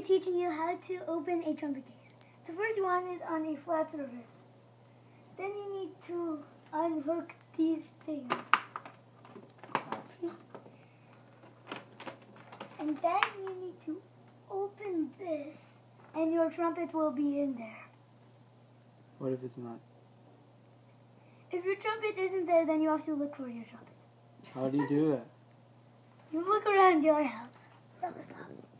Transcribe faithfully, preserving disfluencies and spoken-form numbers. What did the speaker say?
be teaching you how to open a trumpet case. So first you want it on a flat surface. Then you need to unhook these things. And then you need to open this, and your trumpet will be in there. What if it's not? If your trumpet isn't there, then you have to look for your trumpet. How do you do that? You look around your house. From the top.